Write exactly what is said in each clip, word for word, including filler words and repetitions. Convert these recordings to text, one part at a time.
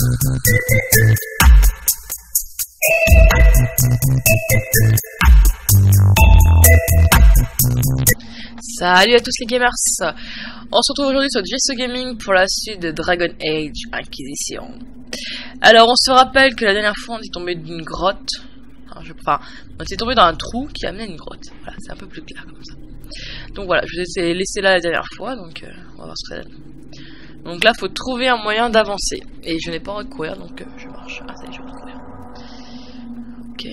Salut à tous les gamers, on se retrouve aujourd'hui sur G S O Gaming pour la suite de Dragon Age Inquisition. Alors on se rappelle que la dernière fois on est tombé d'une grotte, enfin, je, enfin on est tombé dans un trou qui amenait une grotte, voilà c'est un peu plus clair comme ça. Donc voilà, je vous ai laissé là la dernière fois, donc euh, on va voir ce que ça donne. Donc là faut trouver un moyen d'avancer, et je n'ai pas envie de courir donc euh, je marche, ah ça y est je vais courir. Ok.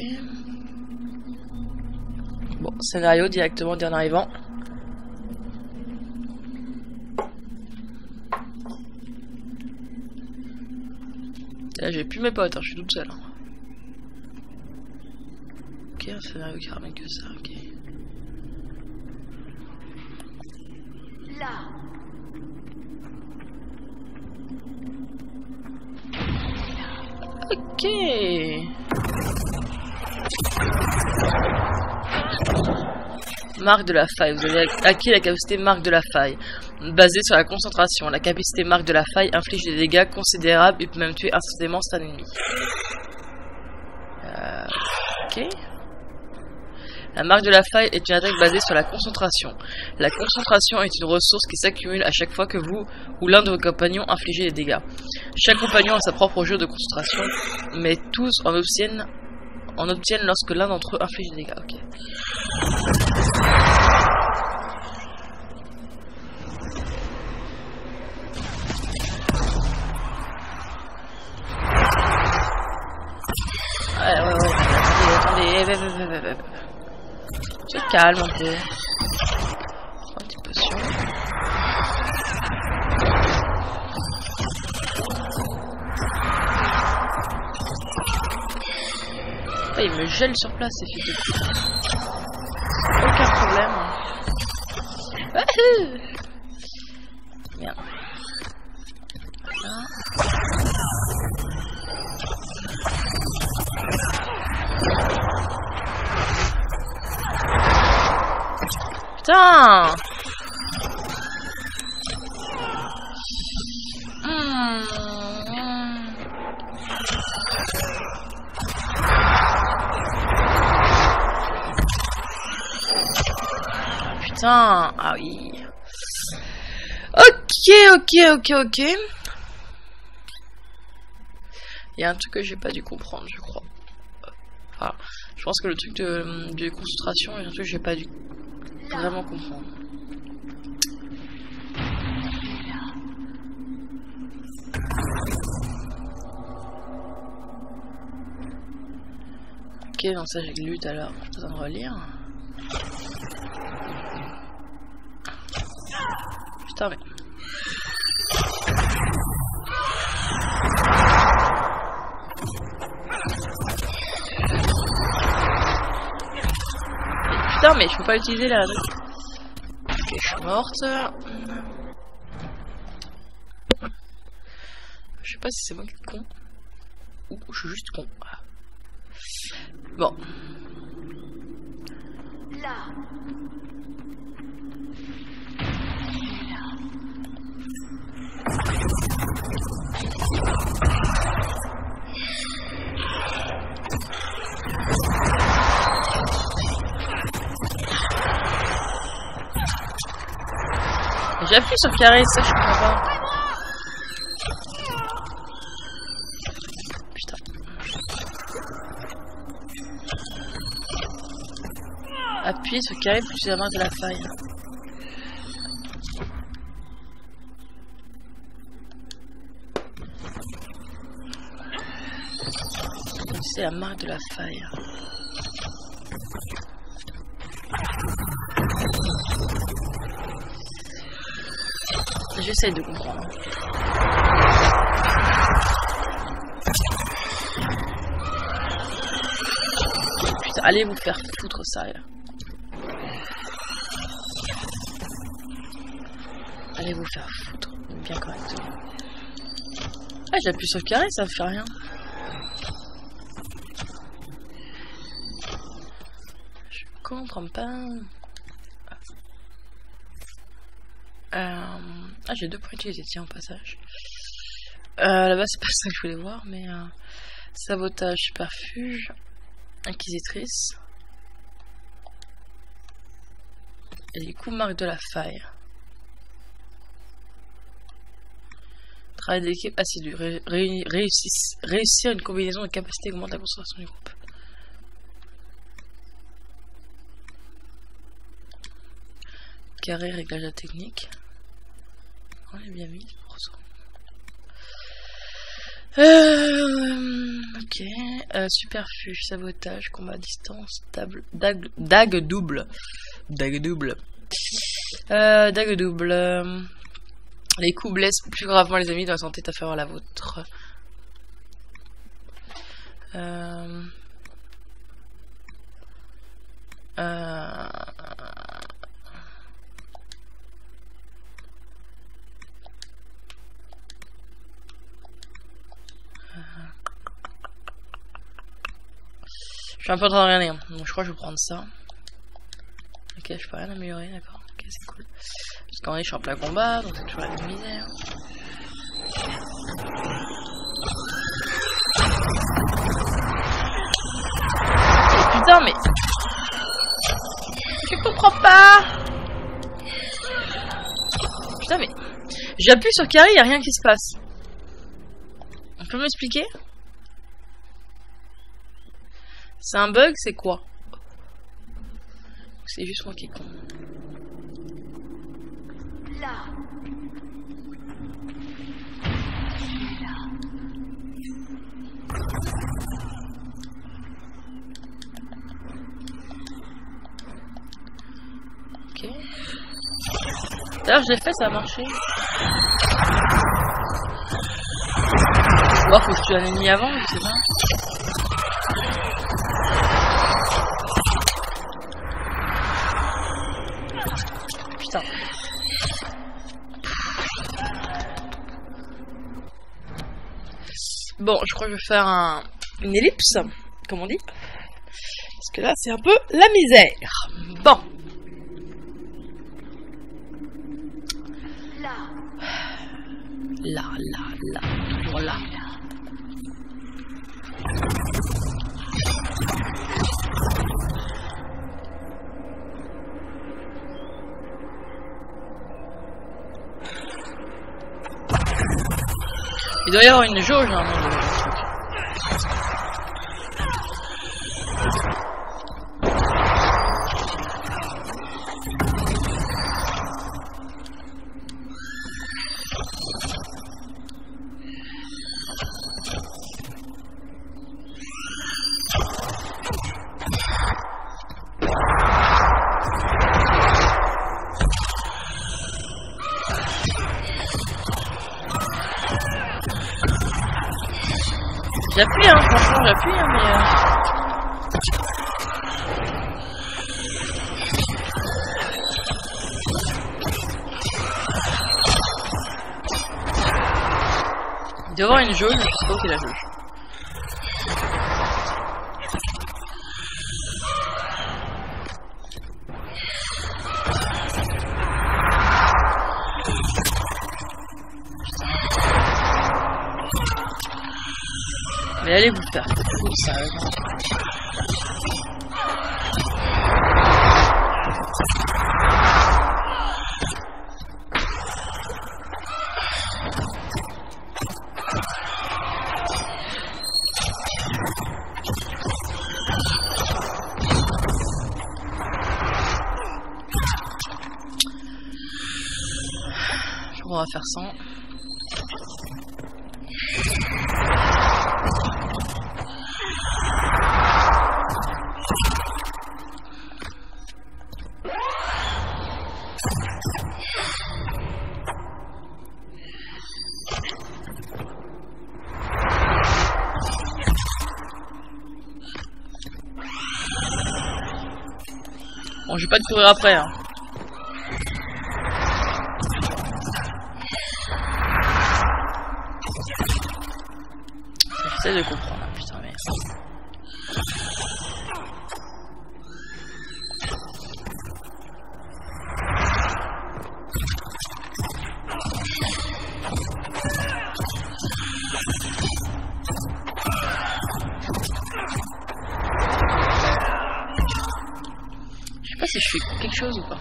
Bon, scénario directement en arrivant. Là j'ai plus mes potes, hein, je suis toute seule. Hein. Ok, un scénario qui ramène que ça, ok. Là. Ok. Marque de la faille. Vous avez acquis la capacité marque de la faille. Basée sur la concentration. La capacité marque de la faille inflige des dégâts considérables et peut même tuer instantanément un ennemi. Euh, ok. La marque de la faille est une attaque basée sur la concentration. La concentration est une ressource qui s'accumule à chaque fois que vous ou l'un de vos compagnons infligez des dégâts. Chaque compagnon a sa propre jeu de concentration, mais tous en obtiennent, en obtiennent lorsque l'un d'entre eux inflige des dégâts. Ok. Ouais, ouais, ouais, attendez, attendez, se calme un peu. Un petit potion. Ah, il me gèle sur place, ces filles de pute. Aucun problème. Ah, merde. Voilà. Putain. Mmh. Putain. Ah oui. Ok, ok, ok, ok. Il y a un truc que j'ai pas dû comprendre, je crois. Enfin, je pense que le truc de, de concentration est un truc que j'ai pas dû vraiment comprendre. Ok, donc ça j'ai lu tout à l'heure, j'ai besoin de relire. Putain mais... Putain mais je peux pas utiliser la... Ok, je suis morte. Je sais pas si c'est moi qui suis con. Ou je suis juste con. Bon. Là. J'appuie sur le carré, ça je comprends pas. Putain. Appuyez sur le carré pour utiliser la marque de la faille. C'est la marque de la faille. J'essaye de comprendre. Putain, allez vous faire foutre ça. Là. Allez vous faire foutre. Bien correctement. Ah, j'appuie sur le carré, ça ne fait rien. Je comprends pas. Euh... Ah, j'ai deux points utilisés, tiens, au passage. Euh, là-bas, c'est pas ça que je voulais voir, mais... Euh, sabotage, superfuge, inquisitrice. Et du coup, marque de la faille. Travail d'équipe assidu. Ré ré réussir, réussir une combinaison de capacités augmente la concentration du groupe. Carré, réglage de la technique. On est bien mis pour ça. Euh, ok. Euh, superfuge, sabotage, combat à distance, table, dague, dague double. Dague double. Euh, dague double. Euh, les coups blessent plus gravement les ennemis dans la santé inférieure à la vôtre. Euh, euh, Je suis un peu en train de regarder, hein. Donc je crois que je vais prendre ça. Ok, je peux rien améliorer, d'accord. Ok, c'est cool. Parce qu'en vrai, je suis en plein combat, donc c'est toujours la même misère. Oh, putain, mais... Je comprends pas. Putain, mais... J'appuie sur carré, il n'y a rien qui se passe. On peut m'expliquer ? C'est un bug, c'est quoi? C'est juste moi qui est con. Là. Là. Ok. D'ailleurs, je l'ai fait, ça a marché. Bon, faut que je tue un ennemi avant, je sais pas. Putain. Bon, je crois que je vais faire un... une ellipse, comme on dit. Parce que là, c'est un peu la misère. Bon. Là. Là, là, là. Toujours là. Il doit y avoir une jauge normalement. J'appuie, hein, franchement, j'appuie, hein, mais... Euh... Il doit y avoir une jauge, je sais pas où c'est la jauge. Mais allez vous faire foutre, sérieusement. Je crois qu'on va faire cent. Bon, je vais pas te courir après, hein. J'essaie de comprendre, putain, merde. fais quelque chose ou pas?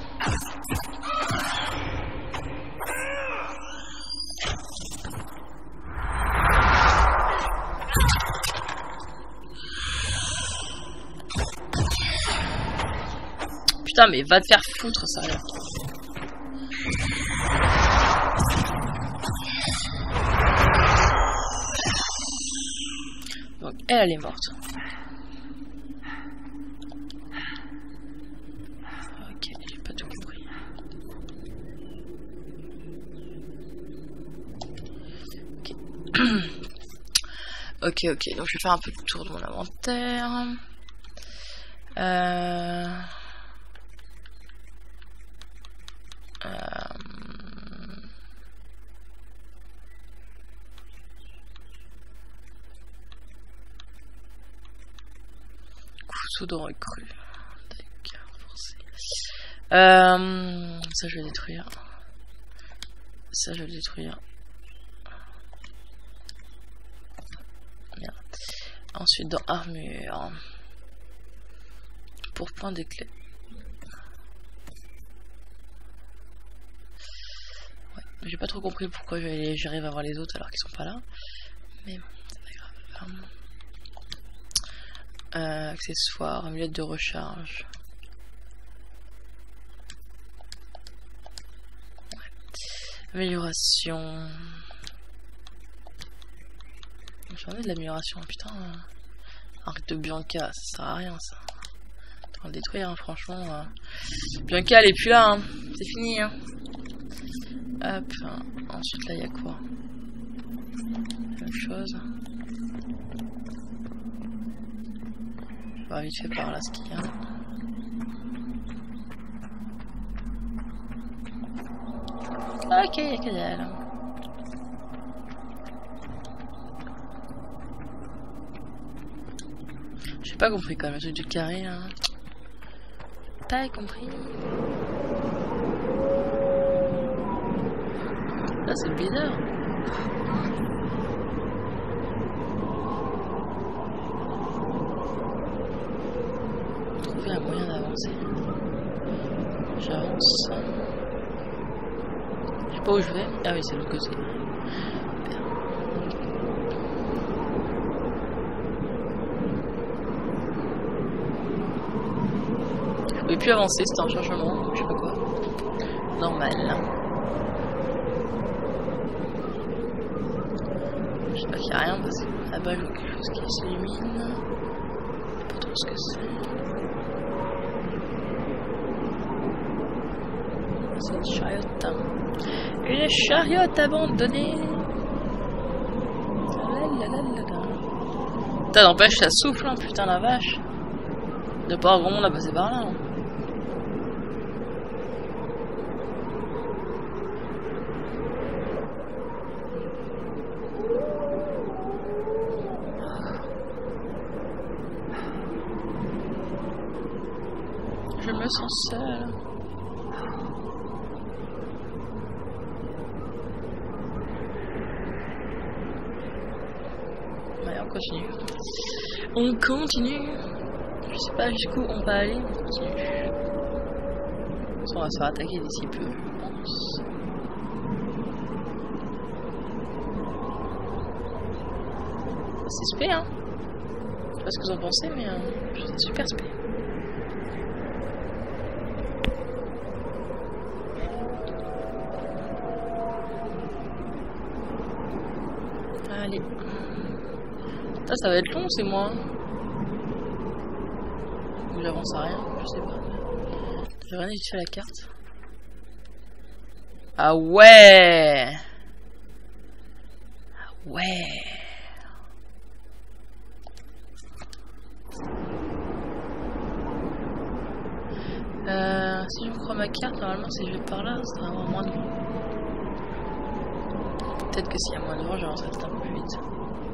Putain, mais va te faire foutre, ça là. Donc, elle, elle est morte. Ok, j'ai pas tout compris. Ok. Ok, ok, donc je vais faire un peu le tour de mon inventaire. Euh... Euh... Couteau de recrue. Euh... Ça je vais détruire. Ça je vais détruire. Bien. Ensuite dans armure. Pour point d'éclat. Ouais, j'ai pas trop compris pourquoi j'arrive à voir les autres alors qu'ils sont pas là. Mais bon, c'est pas grave. Euh, accessoires, amulette de recharge. Ouais. Amélioration. J'en ai de l'amélioration, putain. Arrête de Bianca, ça sert à rien ça. On va le détruire, hein, franchement. Euh... Bianca, elle est plus là, hein. C'est fini. Hein. Hop. Hein. Ensuite, là, il y a quoi? Même chose. Je vais voir vite fait par là ce qu'il y a. Ok, il y a que dalle. J'ai pas compris quand même, le truc du carré, là. Pas compris. Là c'est bizarre. Trouver un moyen d'avancer. J'avance. Je sais pas où je vais. Ah oui, c'est l'autre côté. Je pouvais plus avancer, c'était un changement, je sais pas quoi. Normal. Je sais pas qu'il y a rien parce que là-bas je vois quelque chose qui s'illumine. Je sais pas trop ce que c'est. C'est une chariote. Une chariote abandonnée. Putain, n'empêche, ça souffle, hein, putain la vache. De pas grand monde à passer par là. Hein. Je me sens seule. Ouais, on continue. On continue. Je sais pas jusqu'où on va aller, on continue. On va se faire attaquer d'ici peu, je pense. C'est spé, hein. Je sais pas ce que vous en pensez, mais euh, c'est super spé. Allez. Ça, ça va être long, c'est moi. Ou j'avance à rien, je sais pas. Je vais rien vite fait la carte. Ah ouais. Ah ouais. Euh, si je crois ma carte, normalement si je vais par là, ça va avoir moins de vent. Peut-être que s'il y a moins de vent, j'avancerai peut-être un peu plus vite.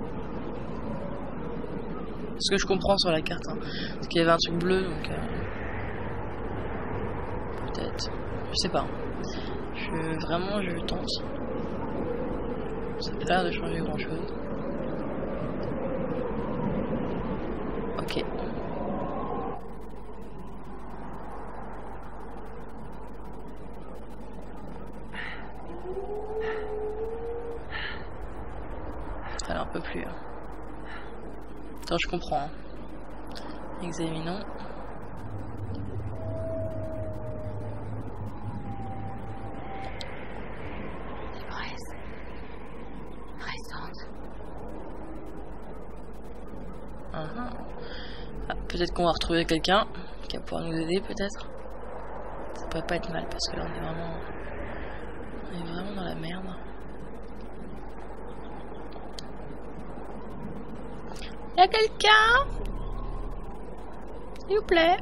Ce que je comprends sur la carte, hein. Parce qu'il y avait un truc bleu, donc... Euh... Peut-être. Je sais pas. Je... Vraiment, je tente. Ça a pas l'air de changer grand-chose. Ok. Elle en peut plus. Hein. Attends, je comprends. Hein. Examinons. L'ivresse. Pressante. Uh-huh. Ah, peut-être qu'on va retrouver quelqu'un qui va pouvoir nous aider, peut-être. Ça pourrait pas être mal parce que là on est vraiment, on est vraiment dans la merde. Y'a quelqu'un? S'il vous plaît.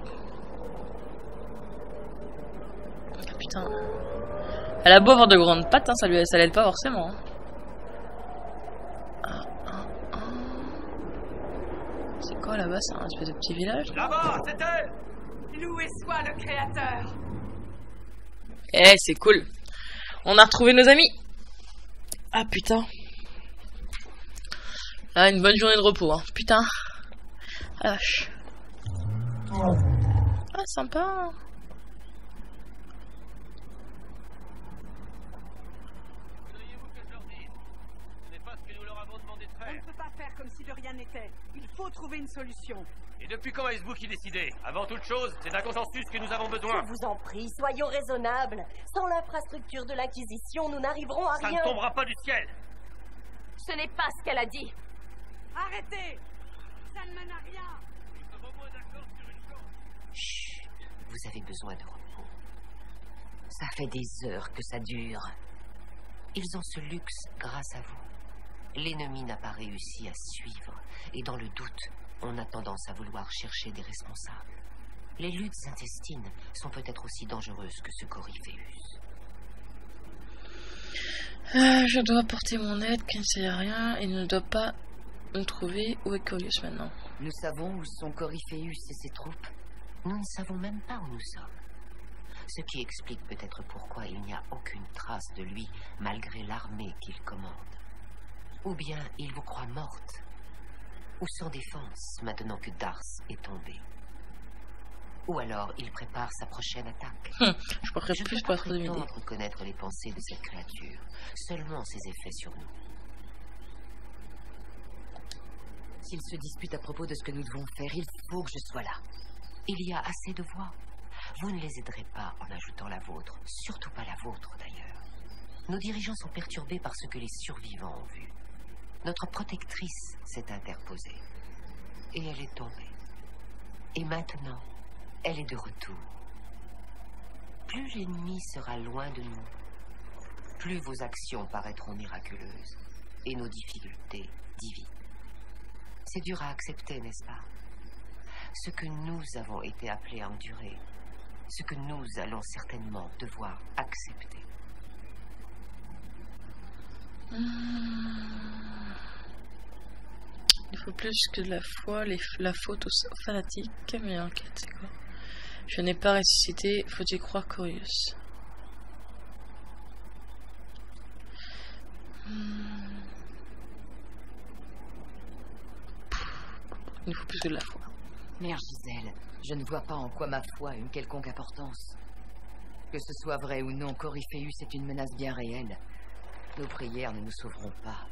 Ah, putain. Elle a beau avoir de grandes pattes, hein, ça lui, ça l'aide pas forcément. Hein. Ah, ah, ah. C'est quoi là-bas? C'est un espèce de petit village? Là-bas, c'est elle! Loué soit le Créateur! Eh, c'est cool. On a retrouvé nos amis. Ah putain. Ah, une bonne journée de repos, hein. Putain. Ah, vache. Ah, sympa. Voudriez-vous que je leur dise? Ce n'est pas ce que nous leur avons demandé de On faire. ne peut pas faire comme si de rien n'était. Il faut trouver une solution. Et depuis quand est-ce vous qui décidez? Avant toute chose, c'est d'un consensus que nous avons besoin. Je vous en prie, soyons raisonnables. Sans l'infrastructure de l'Inquisition, nous n'arriverons à Ça rien. ne tombera pas du ciel. Ce n'est pas ce qu'elle a dit. Arrêtez! Ça ne mène à rien! Nous sommes au moins d'accord sur une chose. Chut, vous avez besoin de repos. Ça fait des heures que ça dure. Ils ont ce luxe grâce à vous. L'ennemi n'a pas réussi à suivre, et dans le doute, on a tendance à vouloir chercher des responsables. Les luttes intestines sont peut-être aussi dangereuses que ce Coryphéus. Euh, je dois apporter mon aide, qui ne sert à rien, et ne doit pas nous trouver. Où est Corius maintenant? Nous savons où sont Coryphéus et ses troupes. Nous ne savons même pas où nous sommes. Ce qui explique peut-être pourquoi il n'y a aucune trace de lui, malgré l'armée qu'il commande. Ou bien il vous croit morte, ou sans défense, maintenant que Dars est tombé. Ou alors il prépare sa prochaine attaque. Hum, je crois Je plus peux pour pas être une idée. prétendre connaître les pensées de cette créature, seulement ses effets sur nous. S'il se dispute à propos de ce que nous devons faire, il faut que je sois là. Il y a assez de voix. Vous ne les aiderez pas en ajoutant la vôtre, surtout pas la vôtre d'ailleurs. Nos dirigeants sont perturbés par ce que les survivants ont vu. Notre protectrice s'est interposée. Et elle est tombée. Et maintenant, elle est de retour. Plus l'ennemi sera loin de nous, plus vos actions paraîtront miraculeuses et nos difficultés divines. C'est dur à accepter, n'est-ce pas? Ce que nous avons été appelés à endurer, ce que nous allons certainement devoir accepter. Il faut plus que de la foi, les, la faute aux, aux fanatiques. Mais enquête, c'est quoi? Je n'ai pas ressuscité, faut-il croire Corius? Hmm. Il faut plus que de la foi. Mère Gisèle, je ne vois pas en quoi ma foi a une quelconque importance. Que ce soit vrai ou non, Coryphéus est une menace bien réelle. Nos prières ne nous sauveront pas.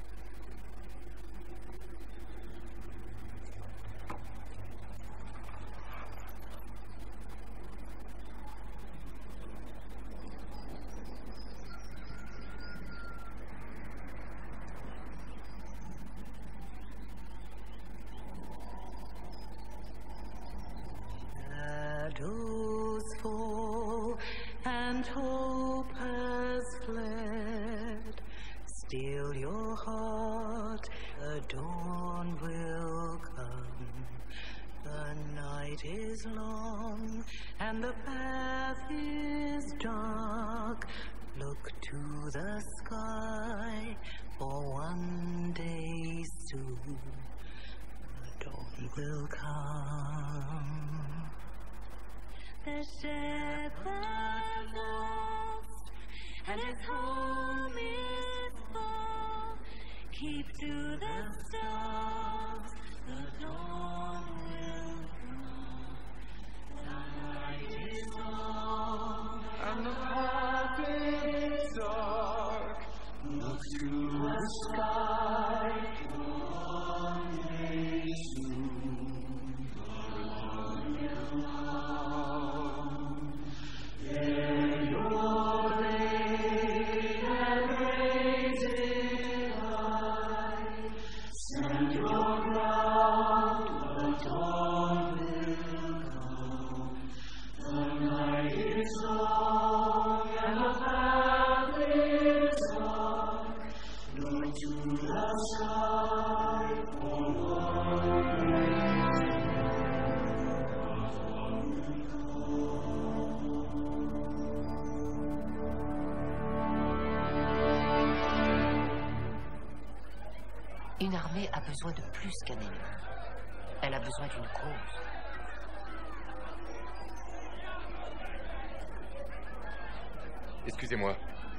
Shadows fall and hope has fled. Still your heart, the dawn will come. The night is long and the path is dark. Look to the sky, for one day soon the dawn will come. The shepherd lost, and his home is far. Keep to the stars, the dawn will come. The night is long, and the path is dark. Look to the sky, Une armée a besoin de plus qu'un ennemi. Elle a besoin d'une cause. Excusez-moi.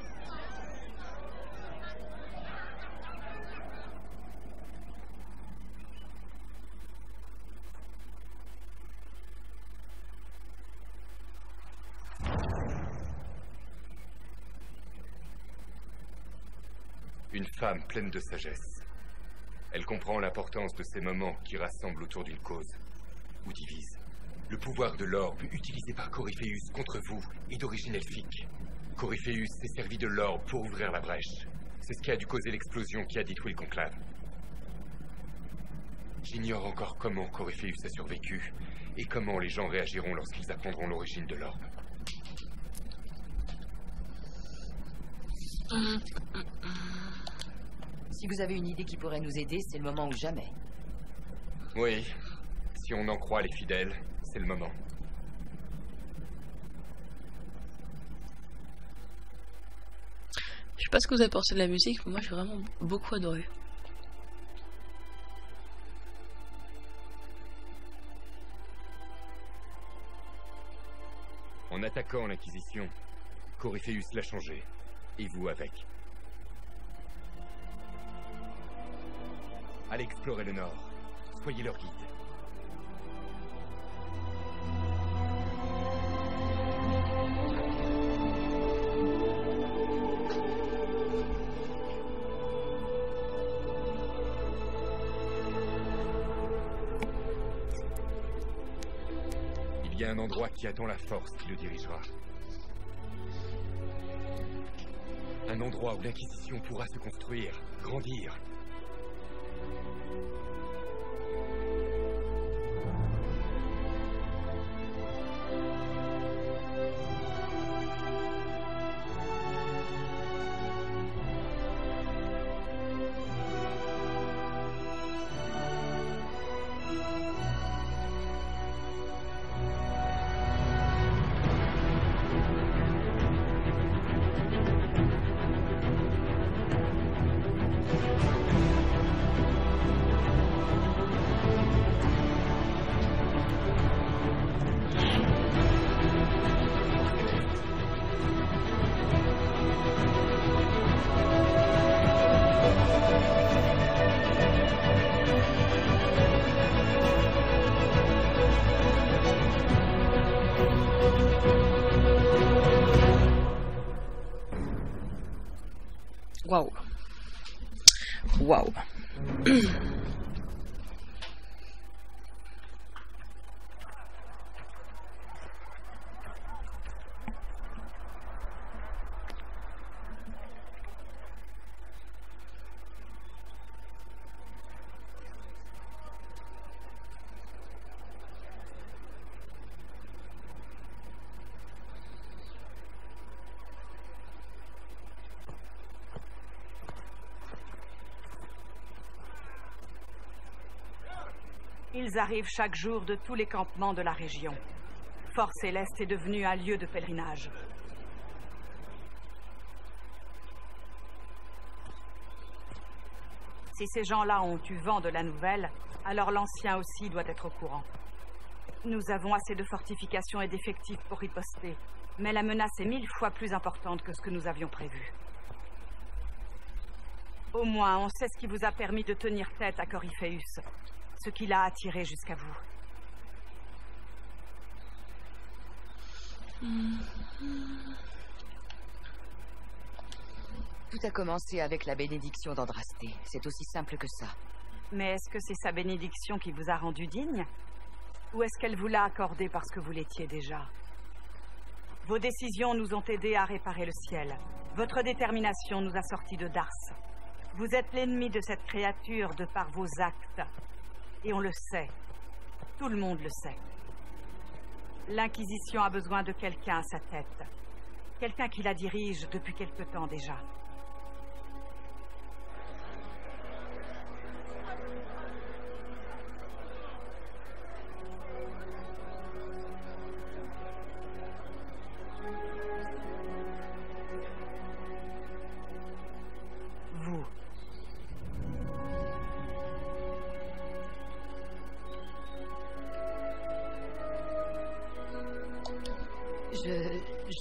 Une femme pleine de sagesse. Elle comprend l'importance de ces moments qui rassemblent autour d'une cause, ou divisent. Le pouvoir de l'orbe, utilisé par Coryphéus contre vous, est d'origine elfique. Coryphéus s'est servi de l'orbe pour ouvrir la brèche. C'est ce qui a dû causer l'explosion qui a détruit le conclave. J'ignore encore comment Coryphéus a survécu, et comment les gens réagiront lorsqu'ils apprendront l'origine de l'orbe. Si vous avez une idée qui pourrait nous aider, c'est le moment ou jamais. Oui, si on en croit les fidèles, c'est le moment. Je sais pas ce que vous avez pensé de la musique, mais moi j'ai vraiment beaucoup adoré. En attaquant l'Inquisition, Coryphéus l'a changé, et vous avec. Allez explorer le Nord. Soyez leur guide. Il y a un endroit qui attend la force qui le dirigera. Un endroit où l'Inquisition pourra se construire, grandir. Waouh. Waouh. Ils arrivent chaque jour de tous les campements de la région. Fort Céleste est devenu un lieu de pèlerinage. Si ces gens-là ont eu vent de la nouvelle, alors l'ancien aussi doit être au courant. Nous avons assez de fortifications et d'effectifs pour riposter, mais la menace est mille fois plus importante que ce que nous avions prévu. Au moins, on sait ce qui vous a permis de tenir tête à Coryphéus. Ce qui l'a attiré jusqu'à vous. Tout a commencé avec la bénédiction d'Andrasté. C'est aussi simple que ça. Mais est-ce que c'est sa bénédiction qui vous a rendu digne? Ou est-ce qu'elle vous l'a accordée parce que vous l'étiez déjà? Vos décisions nous ont aidés à réparer le ciel. Votre détermination nous a sortis de Dars. Vous êtes l'ennemi de cette créature de par vos actes. Et on le sait. Tout le monde le sait. L'Inquisition a besoin de quelqu'un à sa tête. Quelqu'un qui la dirige depuis quelque temps déjà.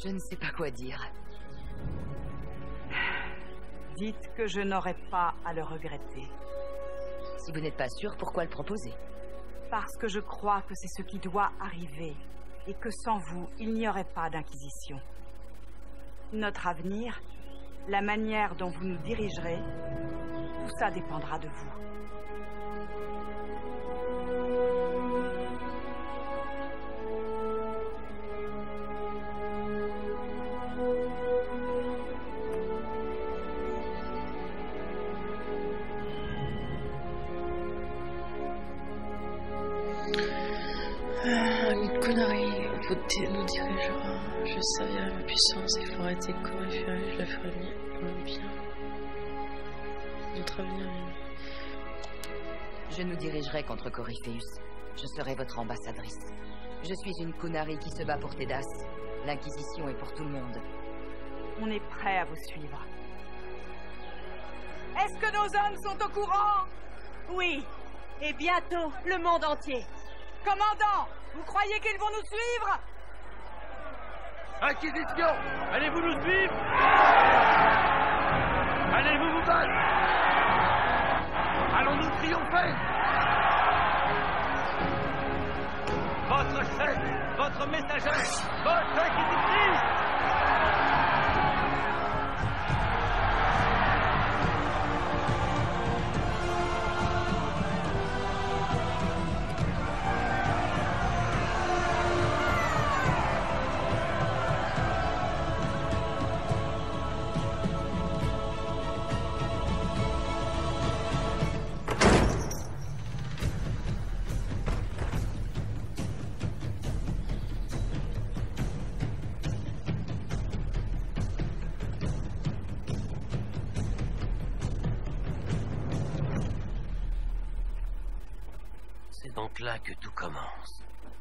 Je ne sais pas quoi dire. Dites que je n'aurai pas à le regretter. Si vous n'êtes pas sûr, pourquoi le proposer? Parce que je crois que c'est ce qui doit arriver, et que sans vous, il n'y aurait pas d'inquisition. Notre avenir, la manière dont vous nous dirigerez, tout ça dépendra de vous. Une connerie vous nous dirigera. Je servirai ma puissance et ferai tes coryphées, je la ferai bien. bien. Notre avenir est... Je nous dirigerai contre Corypheus. Je serai votre ambassadrice. Je suis une Kunari qui se bat pour Tedas. L'Inquisition est pour tout le monde. On est prêt à vous suivre. Est-ce que nos hommes sont au courant? Oui, et bientôt le monde entier. Commandant, vous croyez qu'ils vont nous suivre? Inquisition! Allez-vous nous suivre? Allez-vous vous battre? Allons-nous triompher? Votre chef, votre messagère, votre inquisitrice! C'est donc là que tout commence.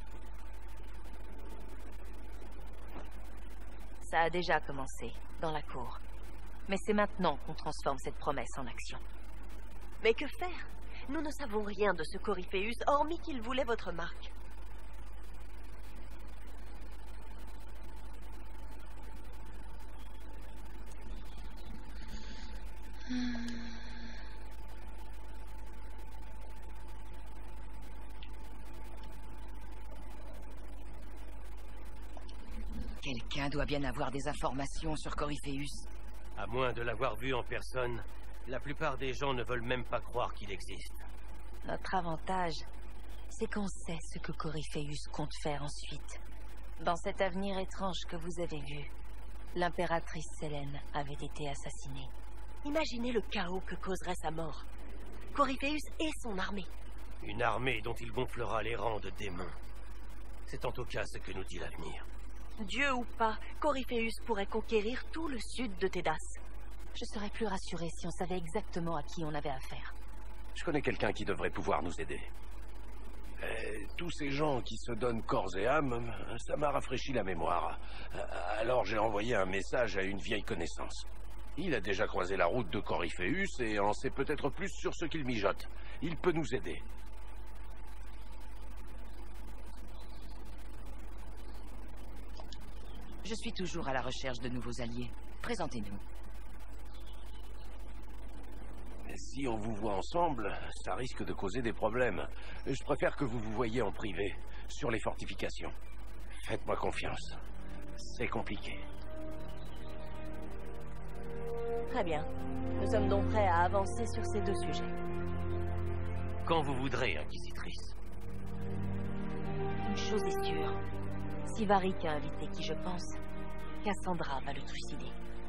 Ça a déjà commencé, dans la cour. Mais c'est maintenant qu'on transforme cette promesse en action. Mais que faire? Nous ne savons rien de ce Corypheus, hormis qu'il voulait votre marque. Quelqu'un doit bien avoir des informations sur Corypheus. À moins de l'avoir vu en personne, la plupart des gens ne veulent même pas croire qu'il existe. Notre avantage, c'est qu'on sait ce que Corypheus compte faire ensuite. Dans cet avenir étrange que vous avez vu, l'impératrice Selene avait été assassinée. Imaginez le chaos que causerait sa mort. Corypheus et son armée. Une armée dont il gonflera les rangs de démons. C'est en tout cas ce que nous dit l'avenir. Dieu ou pas, Corypheus pourrait conquérir tout le sud de Tedas. Je serais plus rassurée si on savait exactement à qui on avait affaire. Je connais quelqu'un qui devrait pouvoir nous aider. Et tous ces gens qui se donnent corps et âme, ça m'a rafraîchi la mémoire. Alors j'ai envoyé un message à une vieille connaissance. Il a déjà croisé la route de Corypheus et en sait peut-être plus sur ce qu'il mijote. Il peut nous aider. Je suis toujours à la recherche de nouveaux alliés. Présentez-nous. Si on vous voit ensemble, ça risque de causer des problèmes. Je préfère que vous vous voyiez en privé, sur les fortifications. Faites-moi confiance. C'est compliqué. Très bien. Nous sommes donc prêts à avancer sur ces deux sujets. Quand vous voudrez, Inquisitrice. Une chose est sûre. Si Varric a invité qui je pense, Cassandra va le trucider.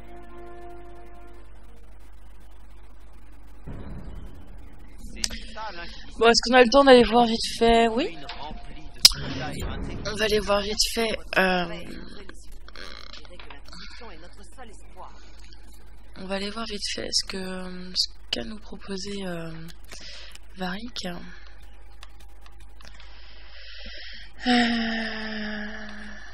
Bon, est-ce qu'on a le temps d'aller voir vite fait? Oui. On va aller voir vite fait. Euh... On va aller voir vite fait ce que ce qu'a nous proposé euh, Varric. Euh...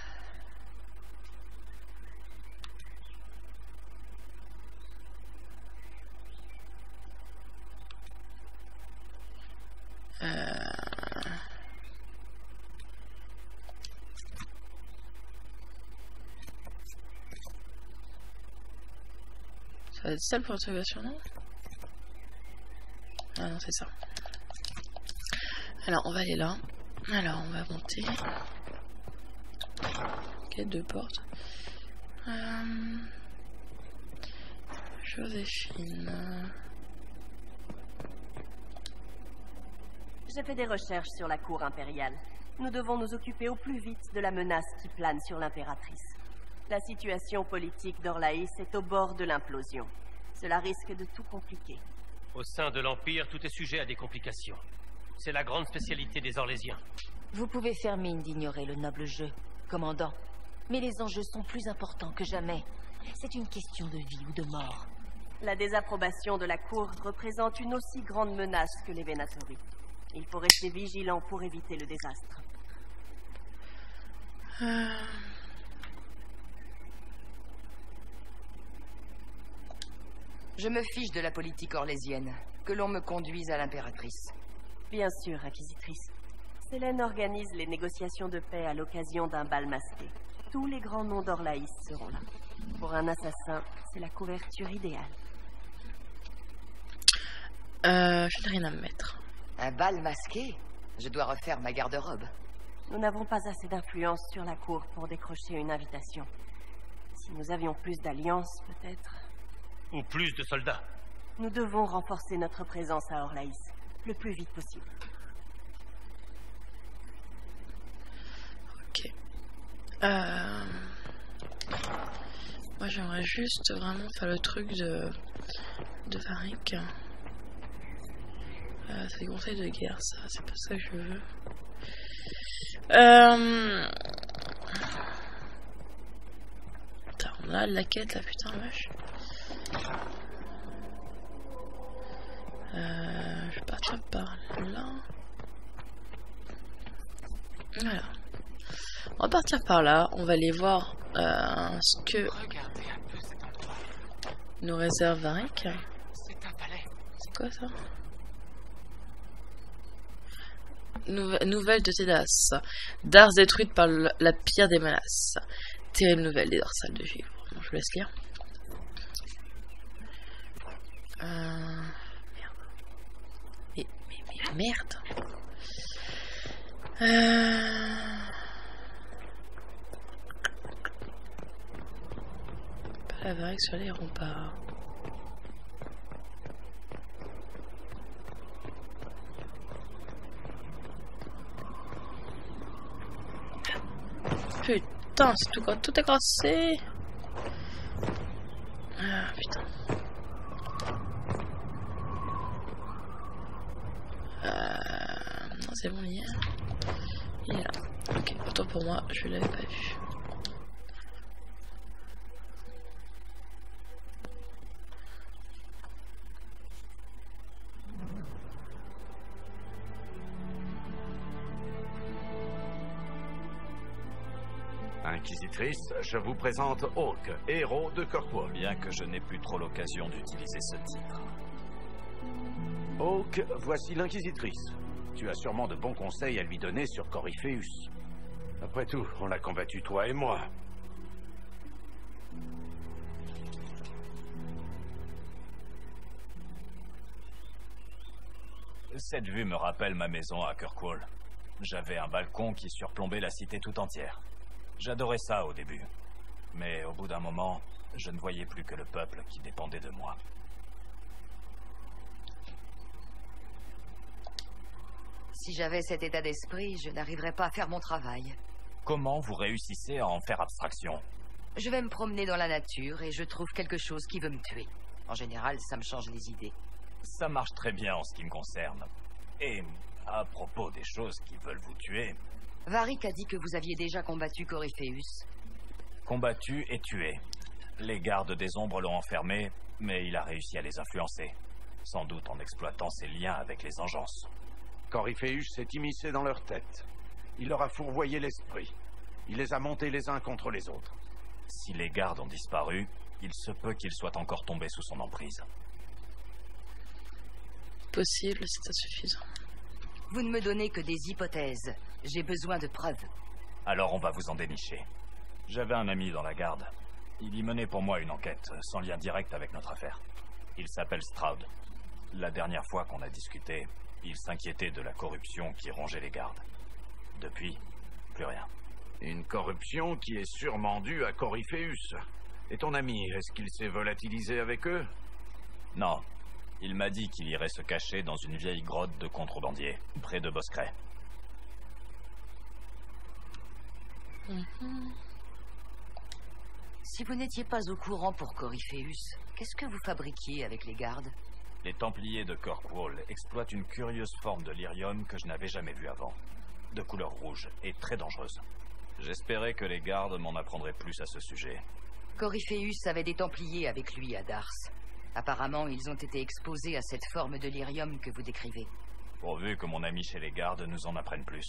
Euh... doit être ça le point d'interrogation, non? Ah non, c'est ça. Alors, on va aller là. Alors, on va monter. Ok, deux portes. Euh... Joséphine. J'ai fait des recherches sur la cour impériale. Nous devons nous occuper au plus vite de la menace qui plane sur l'impératrice. La situation politique d'Orlaïs est au bord de l'implosion. Cela risque de tout compliquer. Au sein de l'Empire, tout est sujet à des complications. C'est la grande spécialité des Orlésiens. Vous pouvez faire mine d'ignorer le noble jeu, commandant. Mais les enjeux sont plus importants que jamais. C'est une question de vie ou de mort. La désapprobation de la cour représente une aussi grande menace que les Venatori. Il faut rester vigilant pour éviter le désastre. Euh... Je me fiche de la politique orlésienne. Que l'on me conduise à l'impératrice. Bien sûr, Inquisitrice. Célène organise les négociations de paix à l'occasion d'un bal masqué. Tous les grands noms d'Orlaïs seront là. Pour un assassin, c'est la couverture idéale. Euh, je n'ai rien à me mettre. Un bal masqué? Je dois refaire ma garde-robe. Nous n'avons pas assez d'influence sur la cour pour décrocher une invitation. Si nous avions plus d'alliances, peut-être... Ou plus de soldats. Nous devons renforcer notre présence à Orlaïs, le plus vite possible. Ok. Euh... Moi, j'aimerais juste vraiment faire le truc de... de Varric. Euh, c'est des conseils de guerre, ça. C'est pas ça que je veux. Euh... Putain, on a la quête, là, putain, vache. Euh, je vais partir par là. Voilà. On va partir par là. On va aller voir euh, ce que nous réserve Varric. C'est quoi ça? Nouve Nouvelle de Tédas. Dars détruite par le, la pire des menaces. Terrible nouvelle des dorsales de givre. Bon, je vous laisse lire. Euh... Mais, mais, mais merde. Euh... Pas la vague sur les remparts. Putain, c'est tout, tout est cassé. Ah putain. Euh... Non, c'est bon, il est là. Il est là. Ok, autant pour moi, je l'avais pas vu. Inquisitrice, je vous présente Hawke, héros de Kirkwall. Bien que je n'ai plus trop l'occasion d'utiliser ce titre. Hawke, voici l'Inquisitrice. Tu as sûrement de bons conseils à lui donner sur Corypheus. Après tout, on l'a combattu toi et moi. Cette vue me rappelle ma maison à Kirkwall. J'avais un balcon qui surplombait la cité tout entière. J'adorais ça au début. Mais au bout d'un moment, je ne voyais plus que le peuple qui dépendait de moi. Si j'avais cet état d'esprit, je n'arriverais pas à faire mon travail. Comment vous réussissez à en faire abstraction? Je vais me promener dans la nature et je trouve quelque chose qui veut me tuer. En général, ça me change les idées. Ça marche très bien en ce qui me concerne. Et à propos des choses qui veulent vous tuer... Varric a dit que vous aviez déjà combattu Corypheus. Combattu et tué. Les gardes des ombres l'ont enfermé, mais il a réussi à les influencer. Sans doute en exploitant ses liens avec les engences. Corypheus s'est immiscé dans leur tête. Il leur a fourvoyé l'esprit. Il les a montés les uns contre les autres. Si les gardes ont disparu, il se peut qu'ils soient encore tombés sous son emprise. Possible, c'est insuffisant. Vous ne me donnez que des hypothèses. J'ai besoin de preuves. Alors on va vous en dénicher. J'avais un ami dans la garde. Il y menait pour moi une enquête, sans lien direct avec notre affaire. Il s'appelle Stroud. La dernière fois qu'on a discuté, il s'inquiétait de la corruption qui rongeait les gardes. Depuis, plus rien. Une corruption qui est sûrement due à Corypheus. Et ton ami, est-ce qu'il s'est volatilisé avec eux? Non. Il m'a dit qu'il irait se cacher dans une vieille grotte de contrebandiers, près de Boscret. Mm-hmm. Si vous n'étiez pas au courant pour Corypheus, qu'est-ce que vous fabriquiez avec les gardes? Les Templiers de Kirkwall exploitent une curieuse forme de lyrium que je n'avais jamais vue avant. De couleur rouge et très dangereuse. J'espérais que les gardes m'en apprendraient plus à ce sujet. Corypheus avait des Templiers avec lui à Dars. Apparemment, ils ont été exposés à cette forme de lyrium que vous décrivez. Pourvu que mon ami chez les gardes nous en apprenne plus.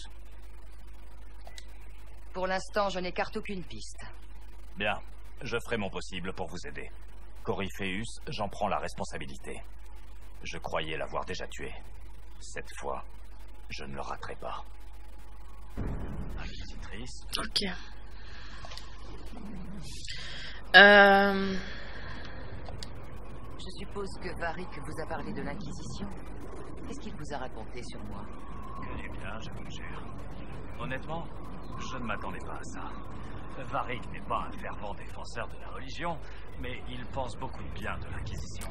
Pour l'instant, je n'écarte aucune piste. Bien, je ferai mon possible pour vous aider. Corypheus, j'en prends la responsabilité. Je croyais l'avoir déjà tué. Cette fois, je ne le raterai pas. Inquisitrice. Ok. Euh... Je suppose que Varric vous a parlé de l'Inquisition. Qu'est-ce qu'il vous a raconté sur moi? Eh bien, je vous jure. Honnêtement, je ne m'attendais pas à ça. Varric n'est pas un fervent défenseur de la religion, mais il pense beaucoup de bien de l'Inquisition.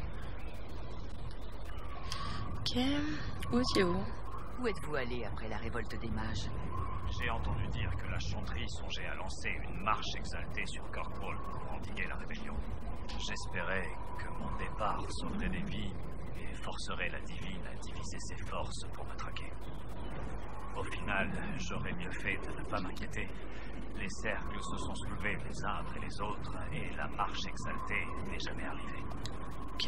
Ok. Où étiez-vous? Où êtes-vous allé après la révolte des mages? J'ai entendu dire que la chanterie songeait à lancer une marche exaltée sur Kirkwall pour endiguer la rébellion. J'espérais que mon départ sauverait des vies et forcerait la divine à diviser ses forces pour me traquer. Au final, j'aurais mieux fait de ne pas m'inquiéter. Les cercles se sont soulevés les uns après les autres et la marche exaltée n'est jamais arrivée. Ok.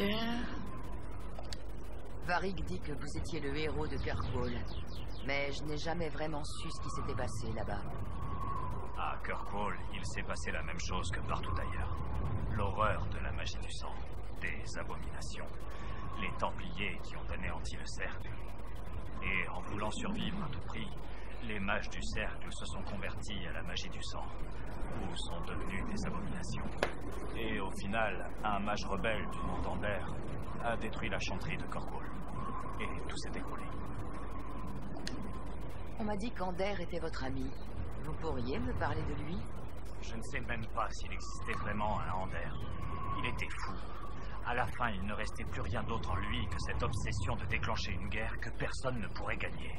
Varric dit que vous étiez le héros de Kirkwall, mais je n'ai jamais vraiment su ce qui s'était passé là-bas. À Kirkwall, il s'est passé la même chose que partout ailleurs. L'horreur de la magie du sang, des abominations, les Templiers qui ont anéanti le cercle. Et en voulant survivre à tout prix, les mages du cercle se sont convertis à la magie du sang, ou sont devenus des abominations. Et au final, un mage rebelle du nom d'Ander a détruit la chanterie de Kirkwall. Et tout s'est écroulé. On m'a dit qu'Ander était votre ami. Vous pourriez me parler de lui? Je ne sais même pas s'il existait vraiment un Ander. Il était fou. À la fin, il ne restait plus rien d'autre en lui que cette obsession de déclencher une guerre que personne ne pourrait gagner.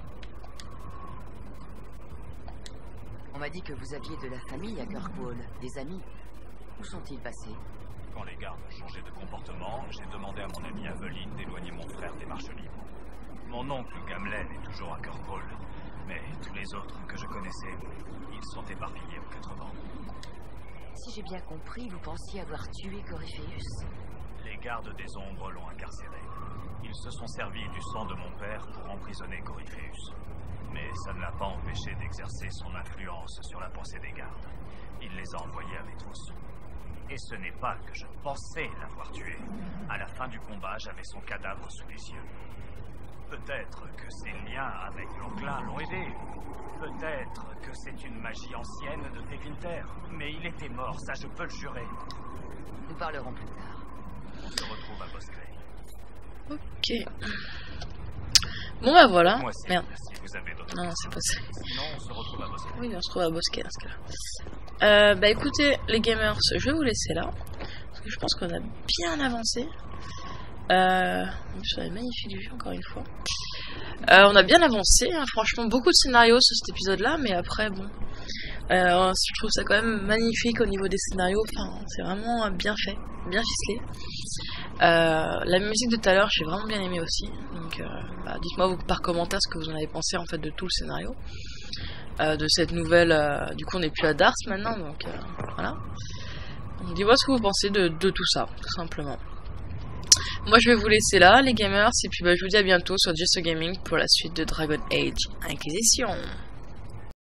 On m'a dit que vous aviez de la famille à Kirkwall, des amis. Où sont-ils passés? Quand les gardes ont changé de comportement, j'ai demandé à mon ami Aveline d'éloigner mon frère des marches libres. Mon oncle Gamlen est toujours à Kirkwall, mais tous les autres que je connaissais, ils sont éparpillés aux quatre vents. Si j'ai bien compris, vous pensiez avoir tué Corypheus? Les gardes des ombres l'ont incarcéré. Ils se sont servis du sang de mon père pour emprisonner Corypheus. Mais ça ne l'a pas empêché d'exercer son influence sur la pensée des gardes. Il les a envoyés à mes trousses. Et ce n'est pas que je pensais l'avoir tué. À la fin du combat, j'avais son cadavre sous les yeux. Peut-être que ses liens avec l'Onclin l'ont aidé. Peut-être que c'est une magie ancienne de Tevinter. Mais il était mort, ça je peux le jurer. Nous parlerons plus tard. On se retrouve à Boscret. Ok. Bon bah voilà. Moi, c'est Merde. Si vous avez d'autres Non, c'est pas ça. Sinon, on se retrouve à Boscret. Oui, on se retrouve à Bosquet dans ce cas-là. Euh, bah écoutez, les gamers, je vais vous laisser là. Parce que je pense qu'on a bien avancé. Euh, sur la magnifique vue, encore une fois. Euh, on a bien avancé, hein, franchement, beaucoup de scénarios sur cet épisode-là, mais après, bon. Euh, je trouve ça quand même magnifique au niveau des scénarios. Enfin, c'est vraiment bien fait, bien ficelé. Euh, la musique de tout à l'heure, j'ai vraiment bien aimé aussi. Donc, euh, bah, dites-moi vous par commentaire ce que vous en avez pensé en fait de tout le scénario, euh, de cette nouvelle. Euh, du coup, on n'est plus à Dars maintenant, donc euh, voilà. Dis-moi ce que vous pensez de, de tout ça, tout simplement. Moi, je vais vous laisser là, les gamers, et puis bah, je vous dis à bientôt sur Just Gaming pour la suite de Dragon Age Inquisition.